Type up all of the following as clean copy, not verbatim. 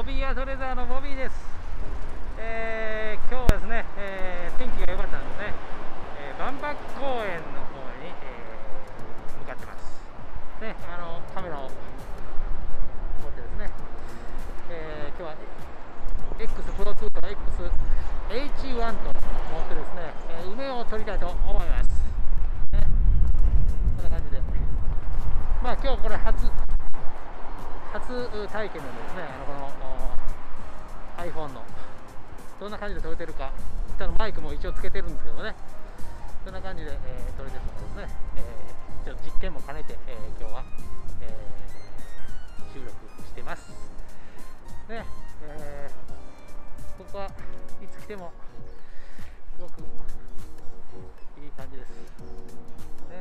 ビーアートレザーのボビーです。今日はですね、天気が良かったのでね、万博公園の方に、向かってます。ね、カメラを持ってですね、今日は X プロ2と XH1 と持ってですね、梅を撮りたいと思います。ね、こんな感じで、まあ今日これ初体験なんでですね、この iPhone のどんな感じで撮れてるか、マイクも一応つけてるんですけどね、そんな感じで、撮れてるのでですね、ちょっと実験も兼ねて、今日は、収録してます。ね、ここはいつ来てもすごくいい感じです。ね、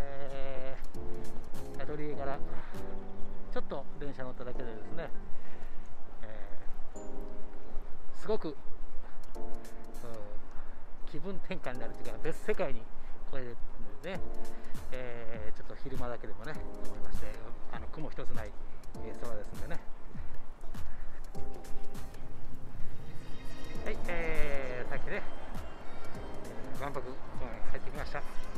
アトリエからちょっと電車乗っただけでですね、すごく、気分転換になるというか別世界に来れるのでね、ちょっと昼間だけでもね思いまして、雲一つない、空ですんでね。はい、さっきね万博公園に帰ってきました。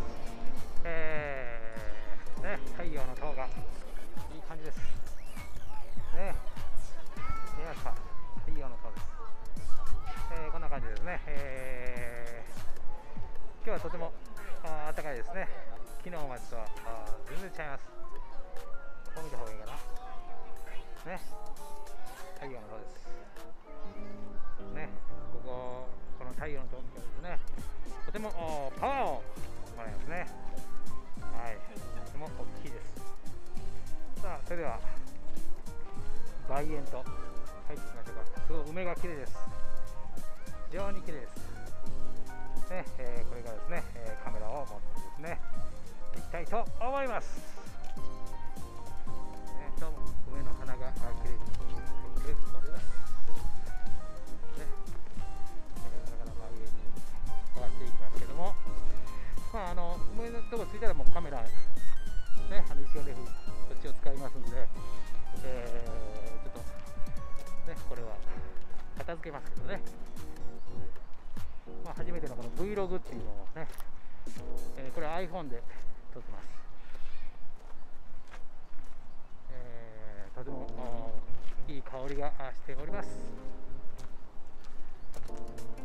ね、太陽の塔がいい感じですね。見えますか、太陽の塔です。こんな感じですね。今日はとても暖かいですね。昨日までとは全然違います。こう見た方がいいかなね。太陽の塔ですね。この太陽の塔ですね、とてもパワーをもらいますね。はい、とても大きいです。さあ、それでは梅園と入っていきましょうか。すごい梅が綺麗です。非常に綺麗ですね。これからですね、カメラを持ってですね行きたいと思います。今日も梅の花が綺麗に咲いておりますね。だから梅園に変わっていきますけども、まあ梅のとこ着いたらもうカメラね、一眼レフこっちを使いますんで、ちょっとねこれは片付けますけどね。まあ、初めてのこの Vlog っていうのをね、これは iPhone で撮ってます。とてもいい香りがしております。